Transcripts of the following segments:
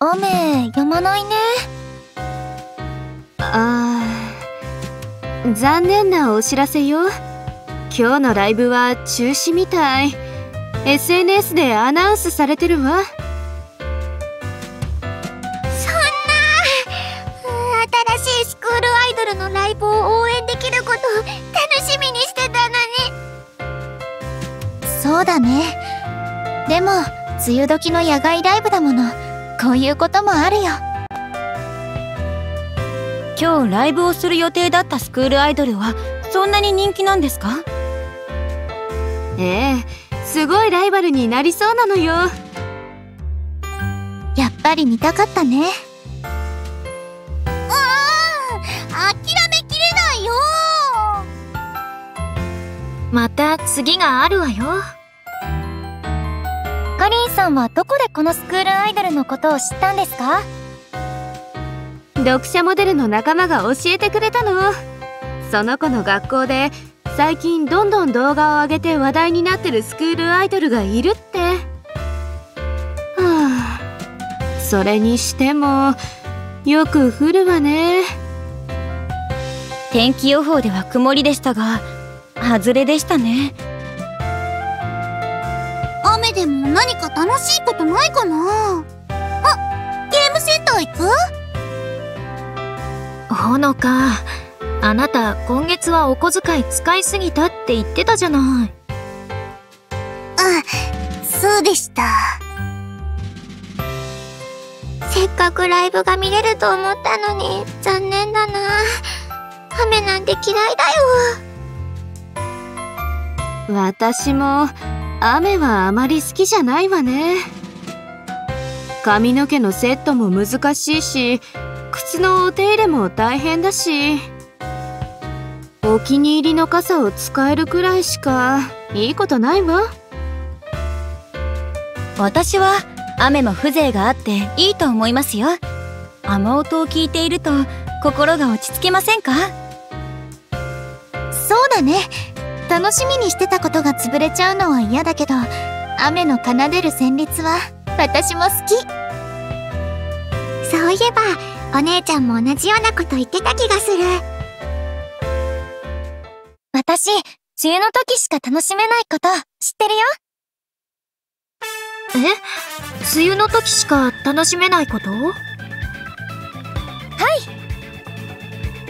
雨止まないね。 残念なお知らせよ。今日のライブは中止みたい。SNS でアナウンスされてるわ。 そんな、新しいスクールアイドルのライブを応援できること楽しみにしてたのに。そうだね。でも梅雨時の野外ライブだもの、こういうこともあるよ。 今日ライブをする予定だったスクールアイドルはそんなに人気なんですか？ すごいライバルになりそうなのよ。 やっぱり見たかったね。諦めきれないよ。 また次があるわよ。 かりんさんはどこでこのスクールアイドルのことを知ったんですか？ 読者モデルの仲間が教えてくれたの。その子の学校で最近どんどん動画を上げて話題になってるスクールアイドルがいるって。それにしてもよく降るわね。 天気予報では曇りでしたが外れでしたね。 雨でも何か楽しいことないかな。ゲームセンター行く？ ほのか、あなた今月はお小遣い使いすぎたって言ってたじゃない。 そうでした。せっかくライブが見れると思ったのに残念だな。雨なんて嫌いだよ。 私も雨はあまり好きじゃないわね。髪の毛のセットも難しいし、靴のお手入れも大変だし、お気に入りの傘を使えるくらいしかいいことないわ。 私は雨も風情があっていいと思いますよ。雨音を聞いていると心が落ち着けませんか？ そうだね。楽しみにしてたことが潰れちゃうのは嫌だけど、雨の奏でる旋律は私も好き。そういえばお姉ちゃんも同じようなこと言ってた気がする。私、梅雨の時しか楽しめないこと知ってるよ。 梅雨の時しか楽しめないこと？ はい。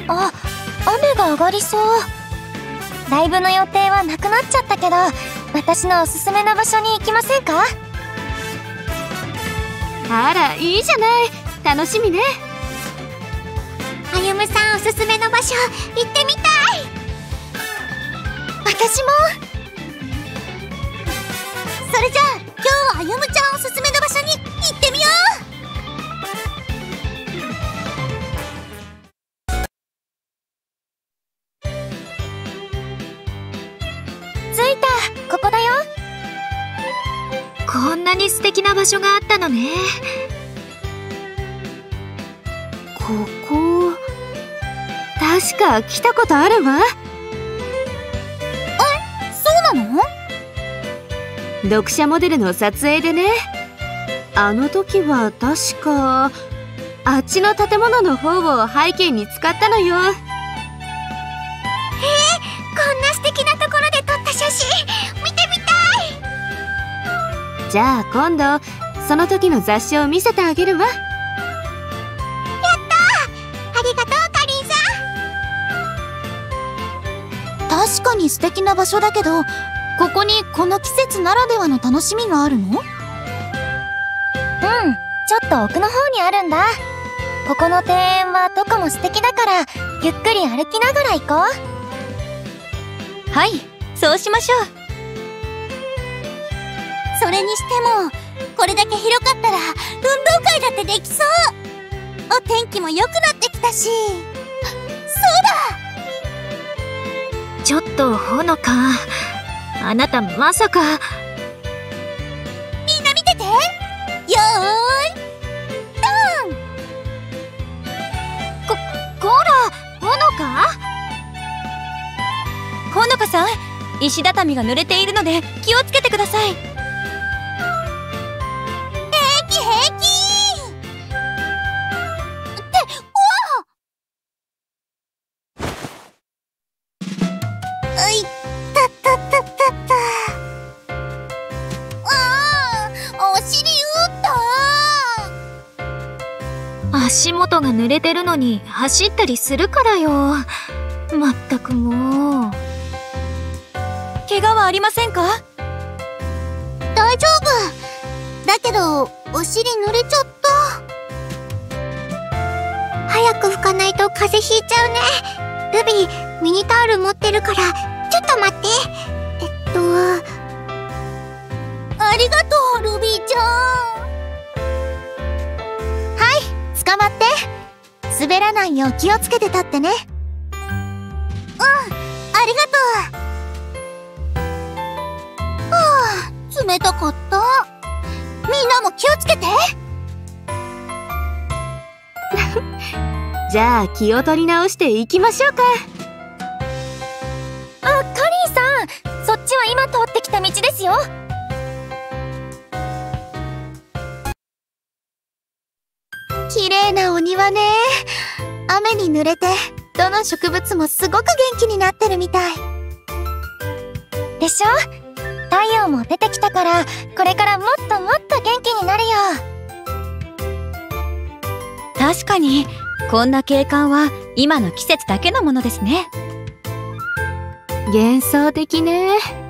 雨が上がりそう。ライブの予定はなくなっちゃったけど、私のおすすめの場所に行きませんか？ あら、いいじゃない。楽しみね。 あゆむさんおすすめの場所行ってみたい。私も。それじゃあ今日はあゆむちゃんおすすめの場所に行ってみよう。着いた。ここだよ。 こんなに素敵な場所があったのね。ここ確か来たことあるわ。 そうなの？ 読者モデルの撮影でね。あの時は確かあっちの建物の方を背景に使ったのよ。 こんな素敵なところで撮った写真見てみたい。 じゃあ今度その時の雑誌を見せてあげるわ。 ありがとう、かりんさん。確かに素敵な場所だけど、ここにこの季節ならではの楽しみがあるの？ちょっと奥の方にあるんだ。ここの庭園はどこも素敵だから、ゆっくり歩きながら行こう。 はい、そうしましょう。 それにしても、これだけ広かったら運動会だってできそう。お天気も良くなってきたし。そうだ！ ちょっとほのか、あなたまさか。 みんな見てて。よーいドン。こら、ほのか？ ほのかさん、石畳が濡れているので気をつけてください。 平気。 外が濡れてるのに走ったりするからよ。まったくもう。 怪我はありませんか？ 大丈夫。だけど、お尻濡れちゃった。早く拭かないと風邪ひいちゃうね。ルビー、ミニタオル持ってるから、ちょっと待って。ありがとう、ルビーちゃん。はい、捕まって。滑らないよう気をつけて立ってね。ありがとう。冷たかった。みんなも気をつけて。 じゃあ気を取り直していきましょうか。 カリーさん、そっちは今通ってきた道ですよ。 綺麗なお庭ね。雨に濡れてどの植物もすごく元気になってるみたいでしょ？太陽も出てきたから、これからもっともっと元気になるよ。確かにこんな景観は今の季節だけのものですね。 幻想的ね。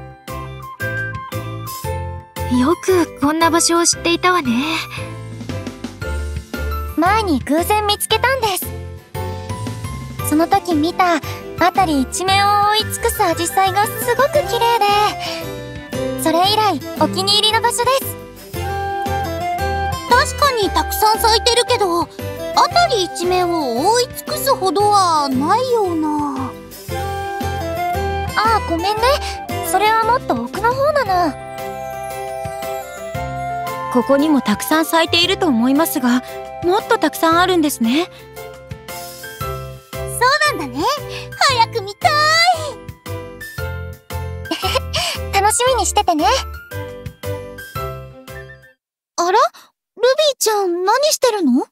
よくこんな場所を知っていたわね。 前に偶然見つけたんです。その時見た辺り一面を覆い尽くすアジサイがすごく綺麗で、それ以来お気に入りの場所です。 確かにたくさん咲いてるけど、辺り一面を覆い尽くすほどはないような。 ああ、ごめんね。それはもっと奥の方なの。ここにもたくさん咲いていると思いますが、もっとたくさんあるんですね。 そうなんだね。早く見たい。 楽しみにしててね。 あら？ルビーちゃん、何してるの？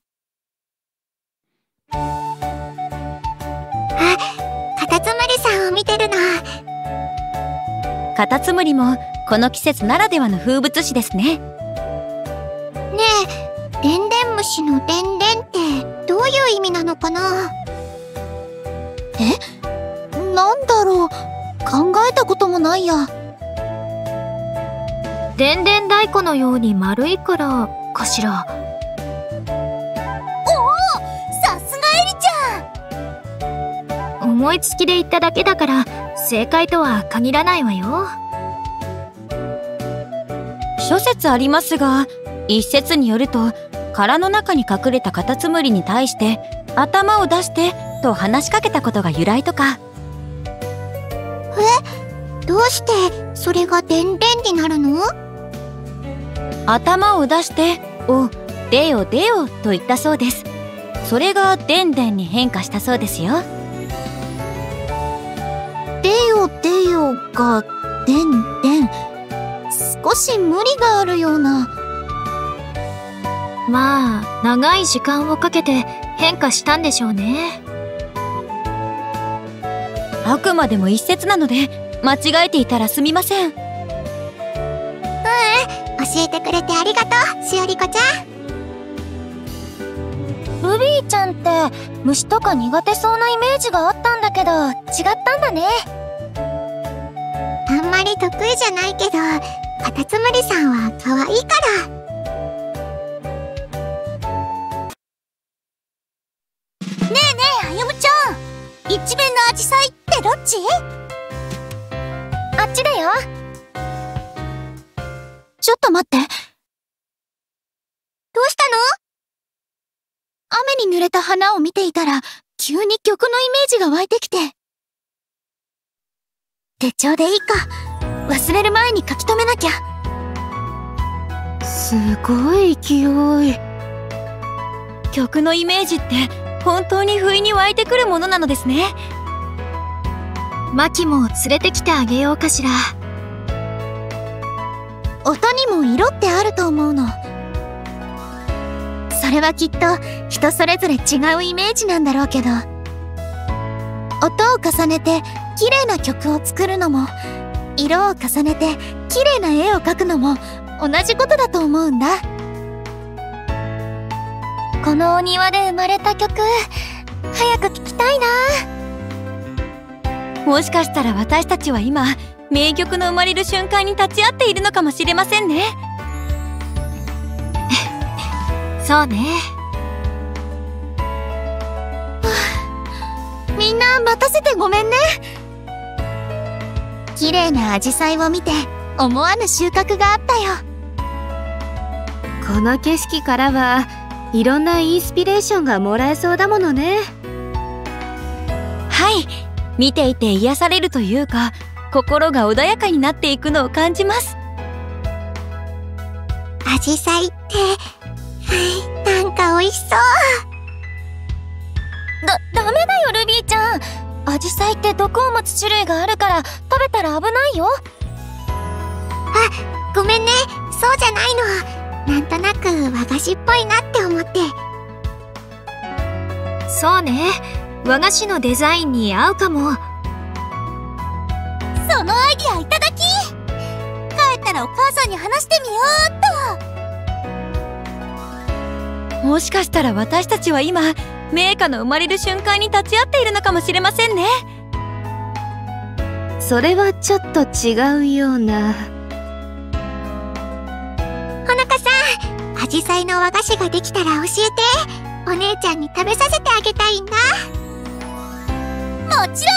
カタツムリさんを見てるの。 カタツムリもこの季節ならではの風物詩ですね。 ねえ、でんでん虫のでんでんってどういう意味なのかな？なんだろう、考えたこともないや。 でんでん太鼓のように丸いからかしら。 さすがエリちゃん。 思いつきで言っただけだから正解とは限らないわよ。 諸説ありますが、一説によると殻の中に隠れたカタツムリに対して頭を出してと話しかけたことが由来とか。 どうしてそれがでんでんになるの？ 頭を出してを出よ出よと言ったそうです。それがでんでんに変化したそうですよ。 でよでよがでんでん、少し無理があるような。 まあ長い時間をかけて変化したんでしょうね。 あくまでも一説なので間違えていたらすみません。 教えてくれてありがとう、しおりこちゃん。 ルビーちゃんって虫とか苦手そうなイメージがあったんだけど、違ったんだね。 あんまり得意じゃないけど、カタツムリさんは可愛いから。ねえねえ、あゆむちゃん、一面のアジサイってどっち？ あっちだよ。 ちょっと待って。どうしたの？雨に濡れた花を見ていたら、急に曲のイメージが湧いてきて。手帳でいいか。忘れる前に書き留めなきゃ。 すごい勢い。 曲のイメージって本当に不意に湧いてくるものなのですね。 マキも連れてきてあげようかしら。 音にも色ってあると思うの。それはきっと人それぞれ違うイメージなんだろうけど、音を重ねて綺麗な曲を作るのも、色を重ねて綺麗な絵を描くのも同じことだと思うんだ。 このお庭で生まれた曲、早く聴きたいな。 もしかしたら私たちは今、名曲の生まれる瞬間に立ち会っているのかもしれませんね。 そうね。 みんな待たせてごめんね。綺麗なアジサイを見て思わぬ収穫があったよ。 この景色からはいろんなインスピレーションがもらえそうだものね。 はい、見ていて癒されるというか、心が穏やかになっていくのを感じます。 アジサイってなんか美味しそう。 ダメだよルビーちゃん。アジサイって毒を持つ種類があるから食べたら危ないよ。 あ、ごめんね。そうじゃないの。なんとなく和菓子っぽいなって思って。 そうね。和菓子のデザインに合うかも。 そのアイディアいただき。帰ったらお母さんに話してみようっと。 もしかしたら私たちは今、名花の生まれる瞬間に立ち会っているのかもしれませんね。 それはちょっと違うような。 ほのかさん、アジサイの和菓子ができたら教えて。お姉ちゃんに食べさせてあげたいんだ。 もちろ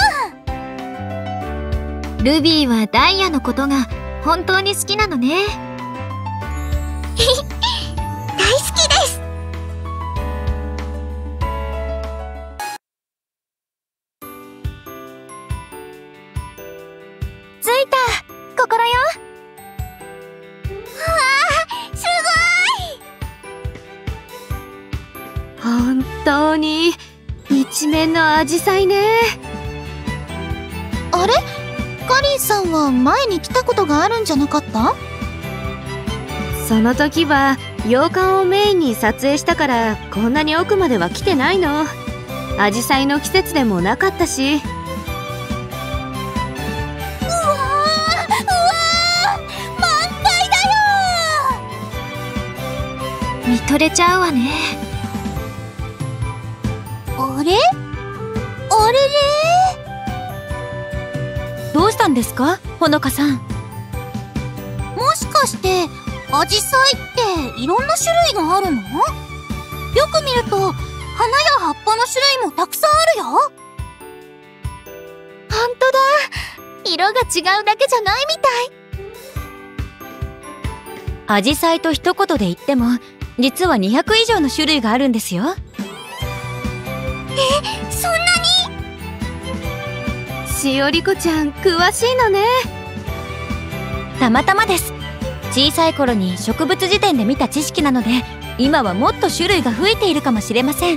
ん。 ルビーはダイヤのことが本当に好きなのね。 大好きです。 着いた。心よ。 す本当に一面のアジサイね。 ごい。あれ？カリンさんは前に来たことがあるんじゃなかった？ その時は洋館をメインに撮影したからこんなに奥までは来てないの。アジサイの季節でもなかったし。 満開だよ。 見とれちゃうわね。 あれ？あれれ？ どうしたんですか、ほのかさん。 もしかしてアジサイっていろんな種類があるの？よく見ると花や葉っぱの種類もたくさんあるよ。ほんとだ。色が違うだけじゃないみたい。 アジサイと一言で言っても、実は200以上の種類があるんですよ。 そんなに？ しおりこちゃん詳しいのね。 たまたまです。小さい頃に植物辞典で見た知識なので、今はもっと種類が増えているかもしれません。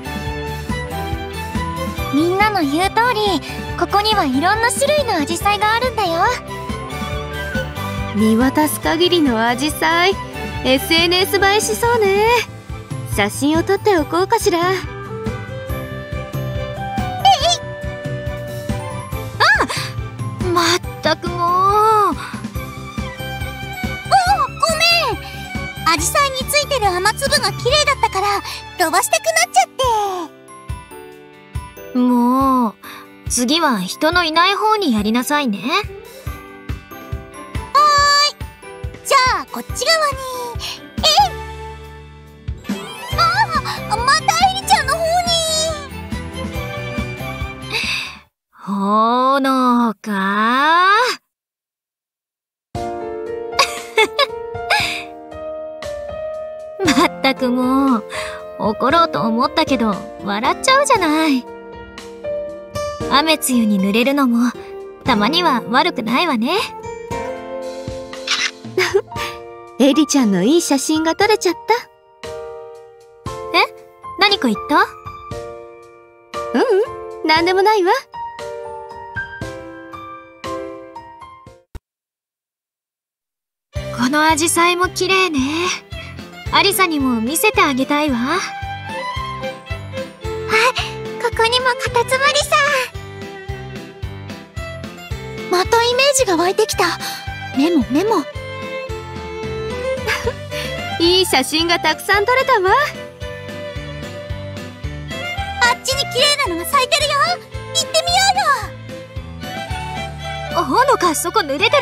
みんなの言う通り、ここにはいろんな種類のアジサイがあるんだよ。 見渡す限りのアジサイ、SNS 映えしそうね。写真を撮っておこうかしら。まったくもう。 ごめん。アジサイについてる雨粒が綺麗だったから飛ばしたくなっちゃって。 もう次は人のいない方にやりなさいね。 じゃあこっち側に。またエリちゃんの方に。 ほのかまったくもう怒ろうと思ったけど笑っちゃうじゃない。雨露に濡れるのもたまには悪くないわね。エリちゃんのいい写真が撮れちゃった。え？何か言った？なんでもないわ。このアジサイも綺麗ね。アリサにも見せてあげたいわ。 ここにもカタツムリさん。またイメージが湧いてきた。メモ。 いい写真がたくさん撮れたわ。 あっちに綺麗なのが咲いてるよ。行ってみようよ。 ほのか、そこ濡れてる。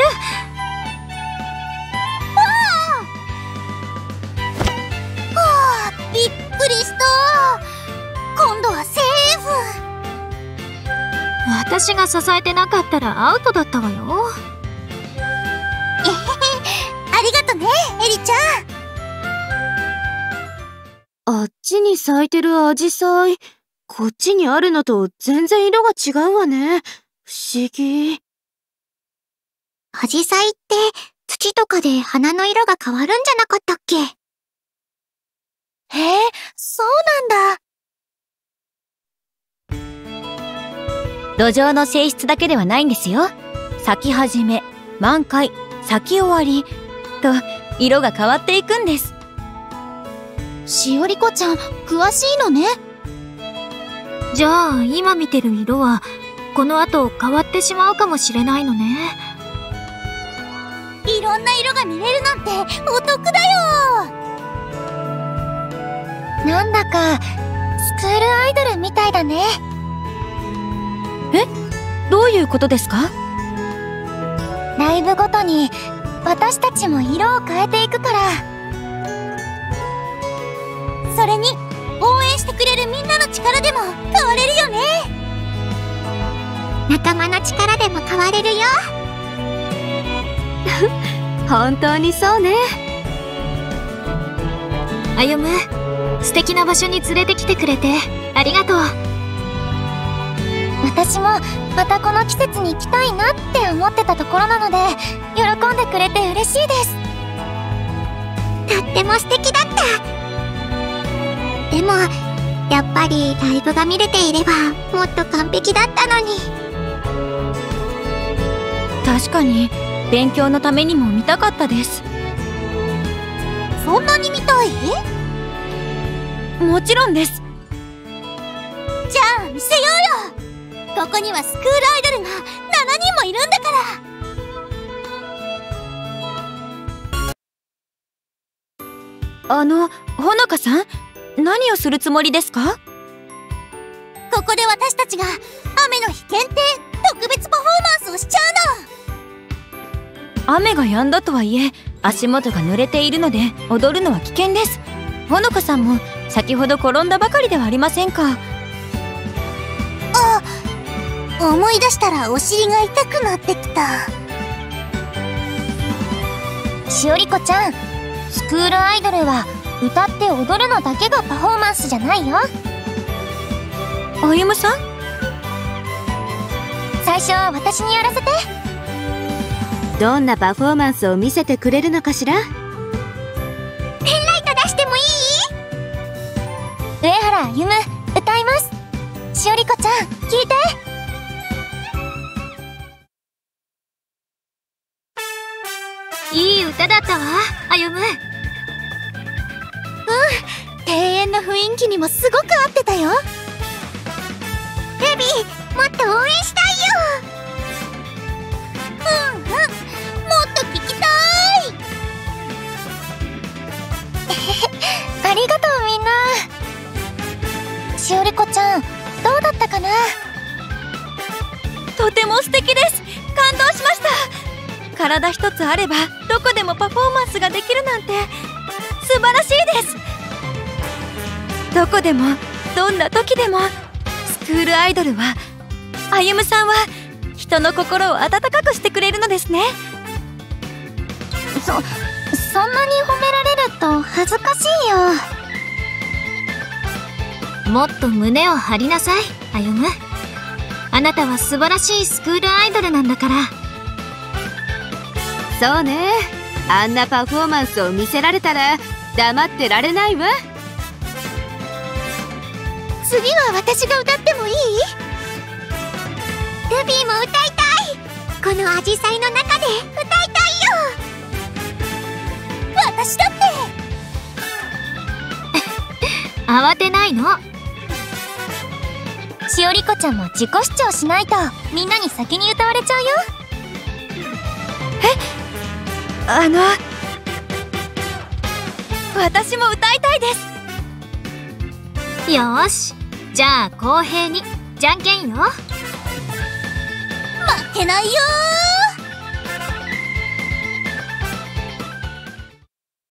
びっくりした。今度はセーフ。 私が支えてなかったらアウトだったわよ。 ありがとね、エリちゃん。 あっちに咲いてるアジサイ、こっちにあるのと全然色が違うわね。不思議。 アジサイって土とかで花の色が変わるんじゃなかったっけ？へえ、そうなんだ。土壌の性質だけではないんですよ。咲き始め、満開、咲き終わりと色が変わっていくんです。 しおりこちゃん、詳しいのね。 じゃあ今見てる色はこの後変わってしまうかもしれないのね。 いろんな色が見れるなんてお得だよ。なんだかスクールアイドルみたいだね。 え？どういうことですか？ ライブごとに私たちも色を変えていくから。それに応援してくれるみんなの力でも変われるよね。仲間の力でも変われるよ。 本当にそうね。歩む、素敵な場所に連れてきてくれてありがとう。 私もまたこの季節に行きたいなって思ってたところなので、喜んでくれて嬉しいです。とっても素敵だった。でもやっぱりライブが見れていればもっと完璧だったのに。 確かに勉強のためにも見たかったです。 そんなに見たい？ もちろんです。 じゃあ見せようよ。ここにはスクールアイドルが7人もいるんだから。 ほのかさん、何をするつもりですか？ ここで私たちが雨の日限定特別パフォーマンスをしちゃうの。 雨が止んだとはいえ足元が濡れているので踊るのは危険です。ほのかさんも先ほど転んだばかりではありませんか？ あ、思い出したらお尻が痛くなってきた。しおりこちゃん、スクールアイドルは歌って踊るのだけがパフォーマンスじゃないよ。 歩夢さん、 最初は私にやらせて。 どんなパフォーマンスを見せてくれるのかしら？ ペンライト出してもいい？上原歩夢、歌います。しおりこちゃん、聞いて。 いい歌だったわ、歩む。 庭園の雰囲気にもすごく合ってたよ。ルビー、もっと応援したいよ。もっと聞きたい。ありがとうみんな。しおりこちゃん、どうだったかな？ とても素敵です。感動しました。体一つあればどこでもパフォーマンスができるなんて素晴らしいです。どこでもどんな時でもスクールアイドルは、歩夢さんは人の心を温かくしてくれるのですね。 そんなに褒められると恥ずかしいよ。 もっと胸を張りなさい、歩む。あなたは素晴らしいスクールアイドルなんだから。そうね、あんなパフォーマンスを見せられたら黙ってられないわ。 次は私が歌ってもいい？ルビーも歌いたい。このアジサイの中で歌いたいよ。私だって。 慌てないの。 しおりこちゃんも自己主張しないとみんなに先に歌われちゃうよ。 私も歌いたいです。 よーし、 じゃあ公平にじゃんけんよ。 負けないよー。